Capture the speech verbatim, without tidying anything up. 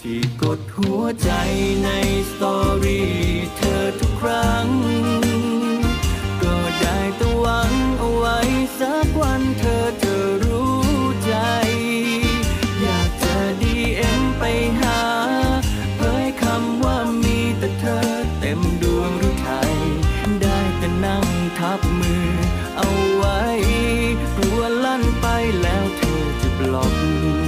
ที่กดหัวใจในสตอรี่เธอทุกครั้งก็ได้แต่หวังเอาไว้สักวันเธอจะรู้ใจอยากจะดีเอ็มไปหาเผยคำว่ามีแต่เธอเต็มดวงหรือไทยได้แต่นั่งทับมือเอาไว้กลัวลั่นไปแล้วเธอจะบล็อก